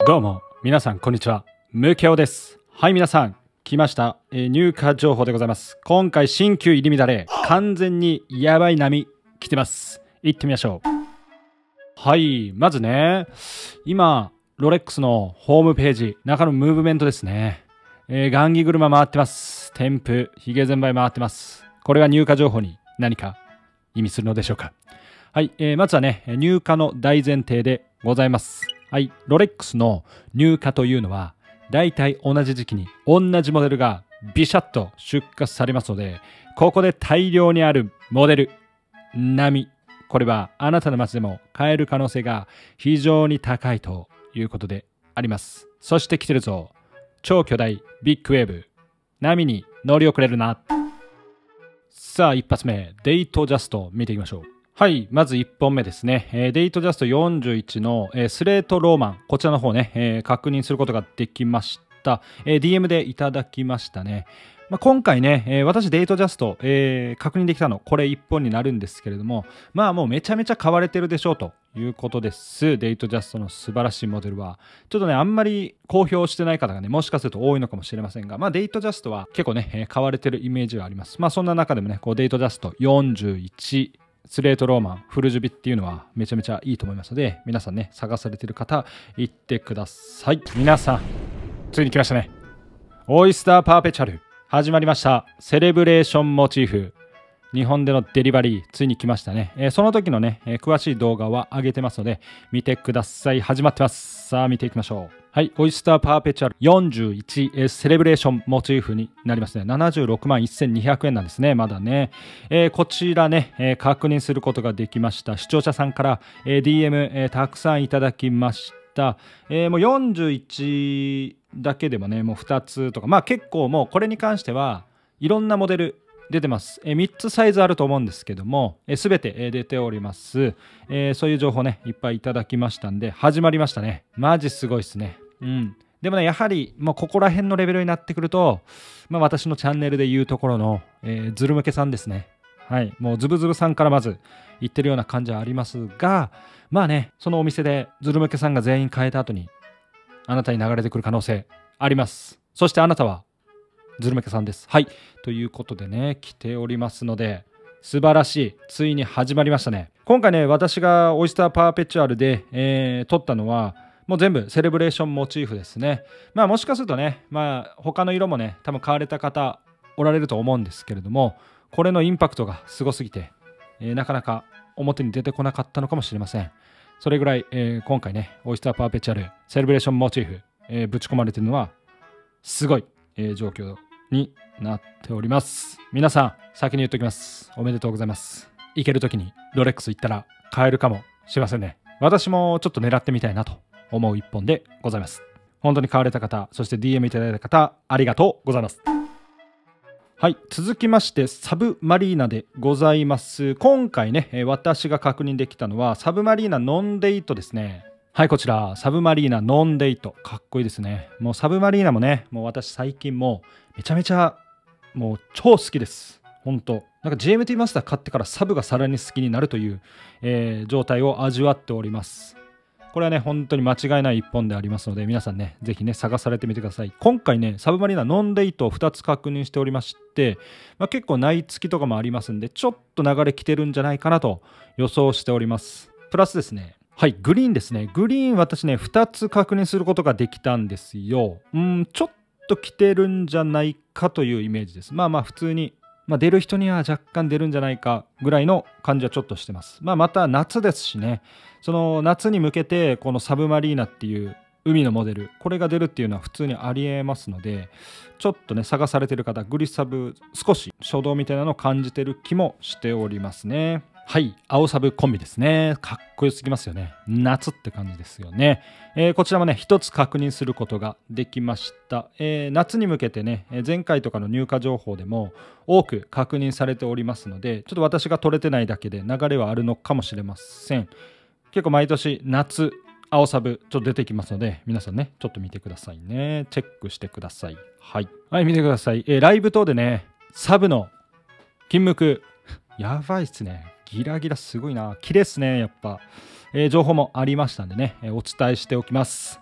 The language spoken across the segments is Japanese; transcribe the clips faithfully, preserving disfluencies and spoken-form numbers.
どうも皆さんこんにちは、ムケオです。はい、皆さん来ました、えー、入荷情報でございます。今回新旧入り乱れ、完全にやばい波来てます。行ってみましょう。はい、まずね、今ロレックスのホームページ中のムーブメントですね。えー、雁木車回ってます。添付ヒゲゼンバイ回ってます。これが入荷情報に何か意味するのでしょうか。はい、えー、まずはね、入荷の大前提でございます。はい、ロレックスの入荷というのはだいたい同じ時期に同じモデルがビシャッと出荷されますので、ここで大量にあるモデル並、これはあなたの街でも買える可能性が非常に高いということであります。そして来てるぞ、超巨大ビッグウェーブ、波に乗り遅れるな。さあ一発目、デイトジャスト見ていきましょう。はい、まずいっぽんめですね。えー、デイトジャストよんじゅういちの、えー、スレートローマン、こちらの方ね、えー、確認することができました。えー、ディーエム でいただきましたね。まあ、今回ね、えー、私デイトジャスト、えー、確認できたの、これいっぽんになるんですけれども、まあもうめちゃめちゃ買われてるでしょうということです。デイトジャストの素晴らしいモデルは。ちょっとね、あんまり公表してない方がね、もしかすると多いのかもしれませんが、まあデイトジャストは結構ね、えー、買われてるイメージがあります。まあそんな中でもね、こうデイトジャストよんじゅういち、スレートローマンフルジュビっていうのはめちゃめちゃいいと思いますので、皆さんね探されてる方行ってください。皆さんついに来ましたね。オイスターパーペチャル始まりました。セレブレーションモチーフ、日本でのデリバリーついに来ましたね。えー、その時のね、えー、詳しい動画は上げてますので見てください。始まってます。さあ見ていきましょう。はい、オイスターパーペチュアルよんじゅういち、えー、セレブレーションモチーフになりますね。ななじゅうろくまんせんにひゃくえんなんですね、まだね。えー、こちらね、えー、確認することができました。視聴者さんから、えー、ディーエム、えー、たくさんいただきました。えー、もうよんじゅういちだけでもね、もうふたつとか、まあ結構もうこれに関してはいろんなモデル出てます。えー、みっつサイズあると思うんですけども、えー、全て、えー、出ております。えー、そういう情報ねいっぱいいただきましたんで始まりましたね。マジすごいですね。うん、でもねやはりもうここら辺のレベルになってくると、まあ、私のチャンネルでいうところの、えー、ズル向けさんですね。はい、もうズブズブさんからまず言ってるような感じはありますが、まあねそのお店でズル向けさんが全員変えた後にあなたに流れてくる可能性あります。そしてあなたはズル向けさんです。はい、ということでね来ておりますので素晴らしい、ついに始まりましたね。今回ね私がオイスターパーペチュアルで、えー、撮ったのはもう全部セレブレーションモチーフですね。まあもしかするとね、まあ他の色もね、多分買われた方おられると思うんですけれども、これのインパクトがすごすぎて、えー、なかなか表に出てこなかったのかもしれません。それぐらい、えー、今回ね、オイスターパーペチュアルセレブレーションモチーフ、えー、ぶち込まれてるのはすごい、えー、状況になっております。皆さん、先に言っときます。おめでとうございます。行けるときにロレックス行ったら買えるかもしれませんね。私もちょっと狙ってみたいなと思う一本でございます。本当に買われた方、そして ディーエム いただいた方、ありがとうございます。はい、続きましてサブマリーナでございます。今回ね、私が確認できたのはサブマリーナノンデイトですね。はい、こちらサブマリーナノンデイト、かっこいいですね。もうサブマリーナもね、もう私最近もうめちゃめちゃもう超好きです。本当なんか ジーエムティー マスター買ってからサブがさらに好きになるという、えー、状態を味わっております。これはね本当に間違いない一本でありますので、皆さんねぜひね探されてみてください。今回ねサブマリーナノンデイトをふたつ確認しておりまして、まあ、結構内付きとかもありますんで、ちょっと流れ来てるんじゃないかなと予想しております。プラスですね、はい、グリーンですね。グリーン私ねふたつ確認することができたんですよ。うんちょっと来てるんじゃないかというイメージです。まあまあ普通に、まあ、出る人には若干出るんじゃないかぐらいの感じはちょっとしてます。まあまた夏ですしね、その夏に向けてこのサブマリーナっていう海のモデル、これが出るっていうのは普通にありえますので、ちょっとね探されてる方、グリサブ少し初動みたいなのを感じてる気もしておりますね。はい、青サブコンビですね。かっこよすぎますよね。夏って感じですよね。えー、こちらもね一つ確認することができました。えー、夏に向けてね前回とかの入荷情報でも多く確認されておりますので、ちょっと私が取れてないだけで流れはあるのかもしれません。結構毎年夏青サブちょっと出てきますので、皆さんねちょっと見てくださいね。チェックしてください。はい、はい、見てください。えー、ライブ等でねサブの金ムクやばいっすね。ギラギラすごいな。綺麗っすねやっぱ。えー、情報もありましたんでね、えー、お伝えしておきます。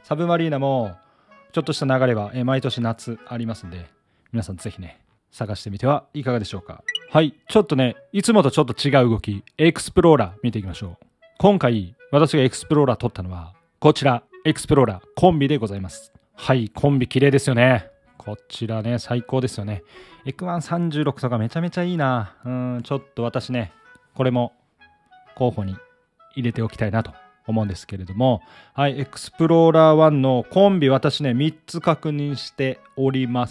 サブマリーナもちょっとした流れは、えー毎年夏ありますんで、皆さんぜひね、探してみてはいかがでしょうか。はい、ちょっとね、いつもとちょっと違う動き、エクスプローラー見ていきましょう。今回、私がエクスプローラー撮ったのは、こちら、エクスプローラーコンビでございます。はい、コンビ綺麗ですよね。こちらね、最高ですよね。エクワンさんじゅうろくとかめちゃめちゃいいな。うん、ちょっと私ね、これも候補に入れておきたいなと思うんですけれども、はい、エクスプローラーワンのコンビ、私ね、みっつ確認しております。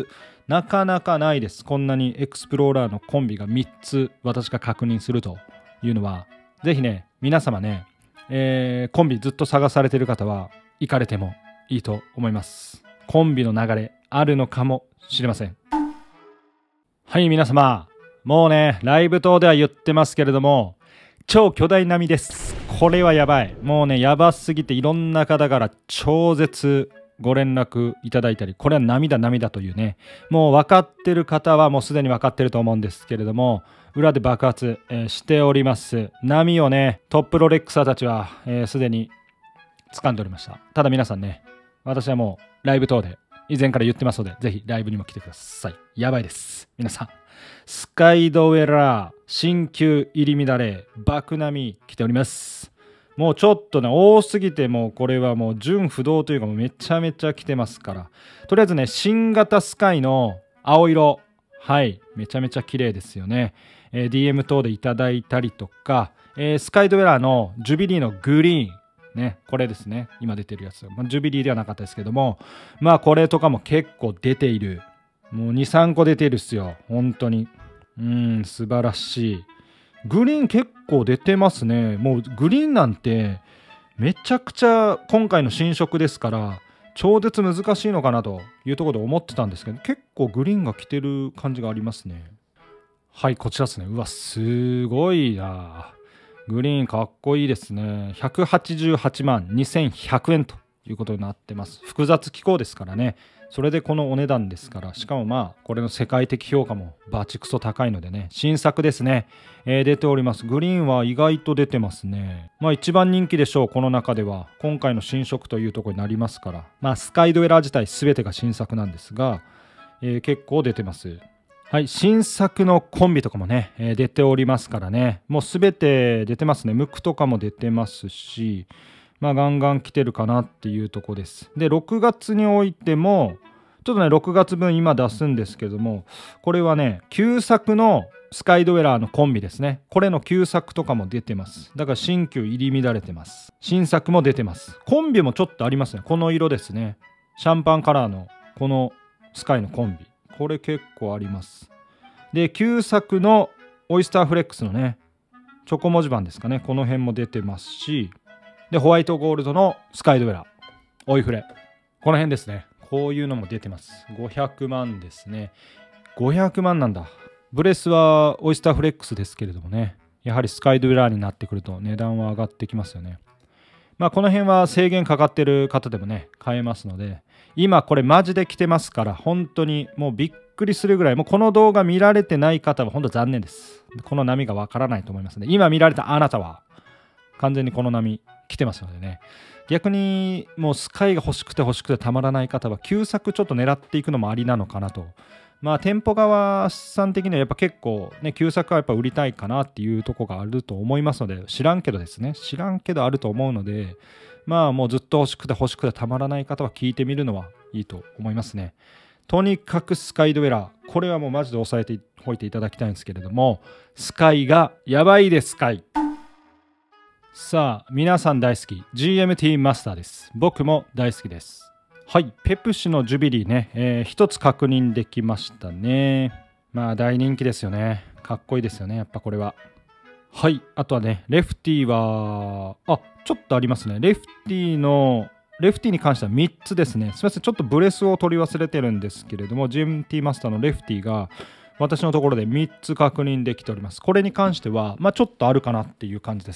なかなかないです。こんなにエクスプローラーのコンビがみっつ私が確認するというのは、ぜひね、皆様ね、えーコンビずっと探されている方は行かれてもいいと思います。コンビの流れあるのかもしれません。はい、皆様、もうね、ライブ等では言ってますけれども、超巨大並みです。これはやばい。もうね、やばすぎていろんな方から超絶ご連絡いただいたり、これは涙涙というね、もう分かってる方はもうすでに分かってると思うんですけれども、裏で爆発、えーしております。波をね、トップロレックサーたちはすで、えー、に掴んでおりました。ただ皆さんね、私はもうライブ等で以前から言ってますので、ぜひライブにも来てください。やばいです。皆さん。スカイドウェラー、新旧入り乱れ、爆波来ております。もうちょっとね、多すぎて、もうこれはもう純不動というか、もうめちゃめちゃ来てますから。とりあえずね、新型スカイの青色。はい、めちゃめちゃ綺麗ですよね。えー、ディーエム 等でいただいたりとか、えー、スカイドウェラーのジュビリーのグリーン。ね、これですね。今出てるやつ。まあ、ジュビリーではなかったですけども、まあこれとかも結構出ている。もうに、さんこ出てるっすよ。本当に。うん、素晴らしい。グリーン結構出てますね。もうグリーンなんてめちゃくちゃ今回の新色ですから、超絶難しいのかなというところで思ってたんですけど、結構グリーンが来てる感じがありますね。はい、こちらですね。うわ、すごいな。グリーンかっこいいですね。ひゃくはちじゅうはちまんにせんひゃくえんということになってます。複雑機構ですからね。それでこのお値段ですから、しかもまあこれの世界的評価もバチクソ高いのでね、新作ですね、えー、出ております。グリーンは意外と出てますね。まあ一番人気でしょう。この中では今回の新色というところになりますから、まあスカイドウェラー自体全てが新作なんですが、えー、結構出てます。はい、新作のコンビとかもね、えー出ておりますからね、もう全て出てますね。ムクとかも出てますし、まあガンガン来てるかなっていうとこです。で、ろくがつにおいても、ちょっとね、ろくがつぶん今出すんですけども、これはね、旧作のスカイドウェラーのコンビですね。これの旧作とかも出てます。だから新旧入り乱れてます。新作も出てます。コンビもちょっとありますね。この色ですね。シャンパンカラーのこのスカイのコンビ。これ結構あります。で、旧作のオイスターフレックスのね、チョコ文字盤ですかね。この辺も出てますし、で、ホワイトゴールドのスカイドウェラー、オイフレ。この辺ですね。こういうのも出てます。ごひゃくまんですね。ごひゃくまんなんだ。ブレスはオイスターフレックスですけれどもね。やはりスカイドウェラーになってくると値段は上がってきますよね。まあこの辺は制限かかってる方でもね、買えますので、今これマジで来てますから、本当にもうびっくりするぐらい、もうこの動画見られてない方は本当残念です。この波がわからないと思いますので、今見られたあなたは完全にこの波来てますのでね。逆にもうスカイが欲しくて欲しくてたまらない方は旧作ちょっと狙っていくのもありなのかなと。まあ店舗側さん的にはやっぱ結構ね、旧作はやっぱ売りたいかなっていうとこがあると思いますので、知らんけどですね、知らんけどあると思うので、まあもうずっと欲しくて欲しくてたまらない方は聞いてみるのはいいと思いますね。とにかくスカイドウェラー、これはもうマジで押さえておいていただきたいんですけれども、スカイがやばいです、スカイ。さあ、皆さん大好き ジーエムティー マスターです。僕も大好きです。はい、ペプシのジュビリーね、えー、一つ確認できましたね。まあ大人気ですよね。かっこいいですよね、やっぱこれは。はい、あとはね、レフティは、あ、ちょっとありますね。レフティの、レフティに関してはみっつですね。すみません、ちょっとブレスを取り忘れてるんですけれども、ジーエムティー マスターのレフティが、私のところでみっつ確認できております。これに関しては、まあちょっとあるかなっていう感じです。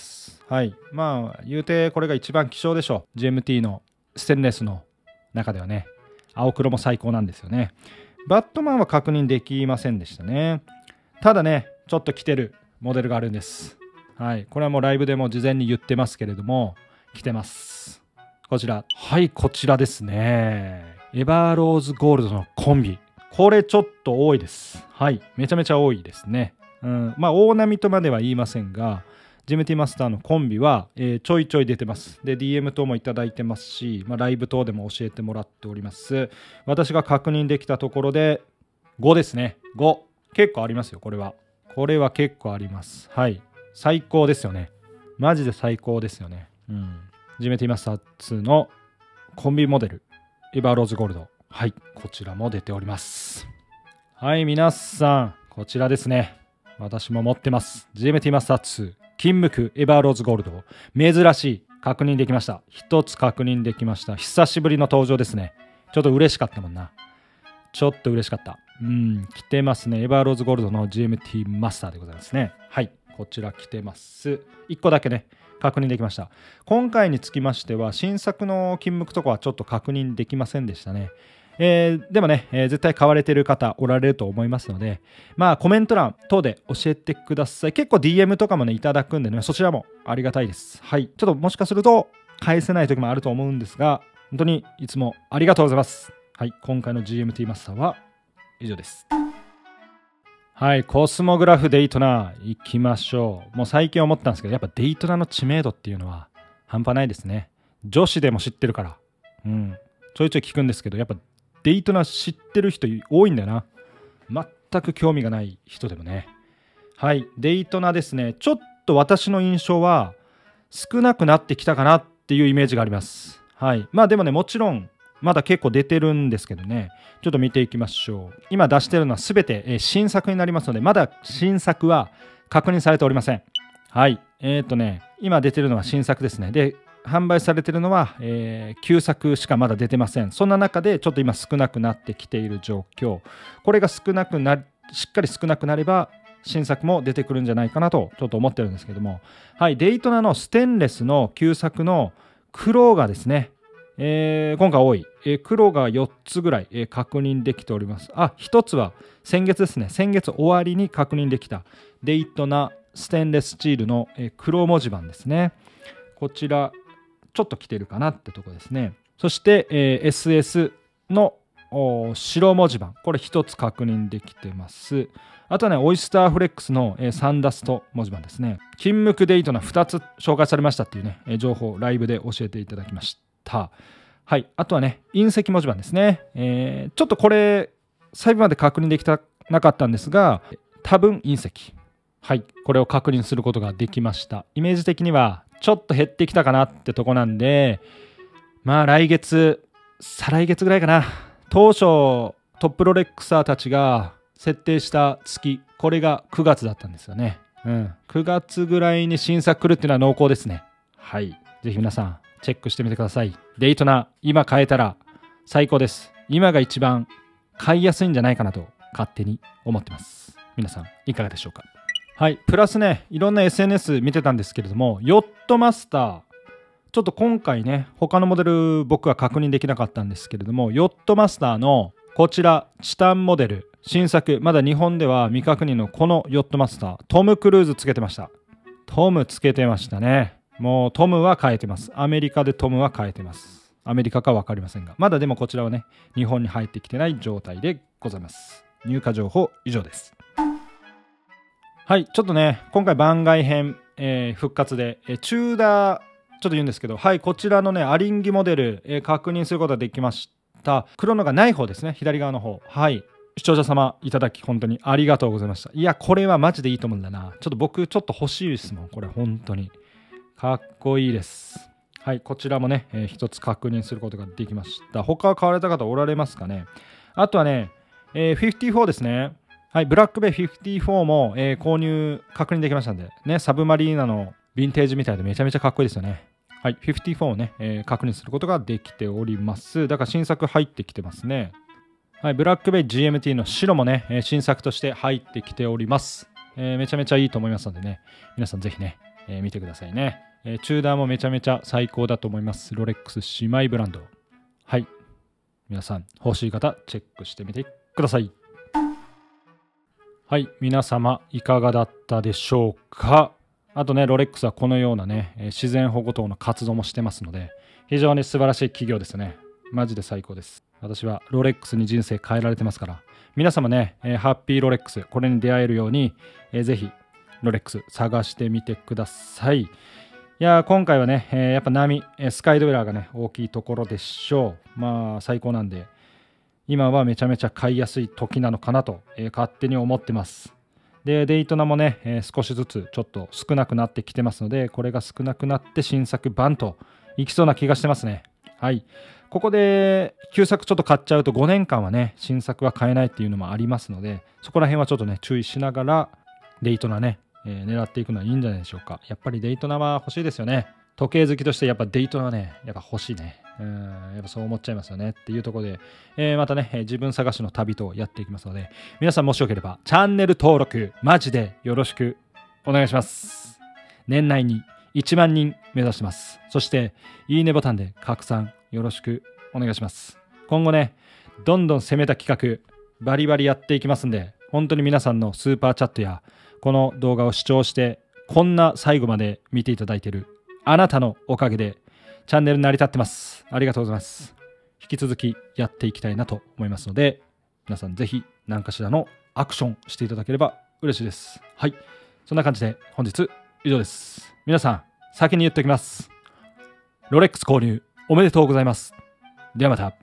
はい。まあ、言うてこれが一番希少でしょう。ジーエムティー のステンレスの中ではね。青黒も最高なんですよね。バットマンは確認できませんでしたね。ただね、ちょっと来てるモデルがあるんです。はい。これはもうライブでも事前に言ってますけれども、来てます。 こちら。はい、こちらですね。エバーローズゴールドのコンビ。これちょっと多いです。はい、めちゃめちゃ多いですね。うん、まあ大波とまでは言いませんが、ジムティマスターのコンビは、えー、ちょいちょい出てます。で、ディーエム 等もいただいてますし、まあ、ライブ等でも教えてもらっております。私が確認できたところでごですね。ご。結構ありますよ、これは。これは結構あります。はい。最高ですよね。マジで最高ですよね。うん。ジムティマスターツーのコンビモデル、エバーローズゴールド。はい。こちらも出ております。はい、皆さん、こちらですね。私も持ってます。ジムティマスターツー。金無垢エバーローズゴールド。珍しい。確認できました。一つ確認できました。久しぶりの登場ですね。ちょっと嬉しかったもんな。ちょっと嬉しかった。うん、来てますね。エバーローズゴールドの ジーエムティー マスターでございますね。はい、こちら来てます。いっこだけね、確認できました。今回につきましては、新作の金無垢とかはちょっと確認できませんでしたね。えー、でもね、えー、絶対買われてる方おられると思いますので、まあコメント欄等で教えてください。結構 ディーエム とかもね、いただくんでね、そちらもありがたいです。はい。ちょっともしかすると返せない時もあると思うんですが、本当にいつもありがとうございます。はい。今回の ジーエムティー マスターは以上です。はい。コスモグラフデイトナー行きましょう。もう最近思ったんですけど、やっぱデイトナの知名度っていうのは半端ないですね。女子でも知ってるから。うん。ちょいちょい聞くんですけど、やっぱデイトナ知ってる人多いんだよな。全く興味がない人でもね。はい、デイトナですね。ちょっと私の印象は少なくなってきたかなっていうイメージがあります。はい。まあでもね、もちろんまだ結構出てるんですけどね。ちょっと見ていきましょう。今出してるのは全て新作になりますので、まだ新作は確認されておりません。はい。えっとね、今出てるのは新作ですね。で、販売されているのは、えー、旧作しかまだ出てません。そんな中でちょっと今少なくなってきている状況。これが少なくなしっかり少なくなれば新作も出てくるんじゃないかなとちょっと思ってるんですけども、はい、デイトナのステンレスの旧作の黒がですね、えー、今回多い、えー、黒がよっつぐらい、えー、確認できております。あ、ひとつは先月ですね。先月終わりに確認できたデイトナステンレススチールの、えー、黒文字盤ですね。こちらちょっと来てるかなってとこですね。そして、えー、エスエス の白文字盤。これ一つ確認できてます。あとはね、オイスターフレックスの、えー、サンダスト文字盤ですね。金無垢デイトナふたつ紹介されましたっていうね、えー、情報をライブで教えていただきました。はい。あとはね、隕石文字盤ですね。えー、ちょっとこれ、細部まで確認できたなかったんですが、多分隕石。はい。これを確認することができました。イメージ的には、ちょっと減ってきたかなってとこなんで、まあ来月、再来月ぐらいかな。当初、トップロレックサーたちが設定した月、これがくがつだったんですよね。うん。くがつぐらいに新作来るっていうのは濃厚ですね。はい。ぜひ皆さん、チェックしてみてください。デイトナ、今買えたら最高です。今が一番買いやすいんじゃないかなと勝手に思ってます。皆さん、いかがでしょうか。はい、プラスね、いろんな エスエヌエス 見てたんですけれども、ヨットマスター、ちょっと今回ね、他のモデル僕は確認できなかったんですけれども、ヨットマスターのこちら、チタンモデル、新作、まだ日本では未確認のこのヨットマスター、トム・クルーズつけてました。トムつけてましたね。もうトムは変えてます。アメリカでトムは変えてます。アメリカか分かりませんが、まだでもこちらはね、日本に入ってきてない状態でございます。入荷情報以上です。はい、ちょっとね、今回番外編、えー、復活で、えー、チューダー、ちょっと言うんですけど、はい、こちらのね、アリンギモデル、えー、確認することができました。黒のがない方ですね、左側の方。はい、視聴者様いただき、本当にありがとうございました。いや、これはマジでいいと思うんだな。ちょっと僕、ちょっと欲しいですもん、これ、本当に。かっこいいです。はい、こちらもね、えー、一つ確認することができました。他は買われた方おられますかね。あとはね、えー、ごじゅうよんですね。はい、ブラックベイごじゅうよんも、えー、購入確認できましたんで、ね、サブマリーナのヴィンテージみたいでめちゃめちゃかっこいいですよね。はい、ごじゅうよんをね、えー、確認することができております。だから新作入ってきてますね。はい、ブラックベイ ジーエムティー の白もね、えー、新作として入ってきております。えー、めちゃめちゃいいと思いますのでね、皆さんぜひね、えー、見てくださいね。えー、チューダーもめちゃめちゃ最高だと思います。ロレックス姉妹ブランド。はい、皆さん欲しい方チェックしてみてください。はい、皆様いかがだったでしょうか。あとね、ロレックスはこのようなね、自然保護等の活動もしてますので、 非常に素晴らしい企業ですね。マジで最高です。私はロレックスに人生変えられてますから、皆様ね、えー、ハッピーロレックス、これに出会えるように、えー、ぜひロレックス探してみてください。いやー、今回はね、えー、やっぱ波、スカイドウェラーがね、大きいところでしょう。まあ、最高なんで、今はめちゃめちゃ買いやすい時なのかなと、えー、勝手に思ってます。で、デイトナもね、えー、少しずつちょっと少なくなってきてますので、これが少なくなって新作バンといきそうな気がしてますね。はい。ここで旧作ちょっと買っちゃうとごねんかんはね、新作は買えないっていうのもありますので、そこら辺はちょっとね、注意しながら、デイトナね、えー、狙っていくのはいいんじゃないでしょうか。やっぱりデイトナは欲しいですよね。時計好きとしてやっぱデイトナはね、やっぱ欲しいね。うん、やっぱそう思っちゃいますよねっていうところで、えー、またね、自分探しの旅とやっていきますので、皆さんもしよければチャンネル登録、マジでよろしくお願いします。年内にいちまんにん目指してます。そして、いいねボタンで拡散よろしくお願いします。今後ね、どんどん攻めた企画、バリバリやっていきますんで、本当に皆さんのスーパーチャットや、この動画を視聴して、こんな最後まで見ていただいているあなたのおかげで、チャンネル成り立ってます。ありがとうございます。引き続きやっていきたいなと思いますので、皆さんぜひ何かしらのアクションしていただければ嬉しいです。はい。そんな感じで本日以上です。皆さん、先に言っておきます。ロレックス購入おめでとうございます。ではまた。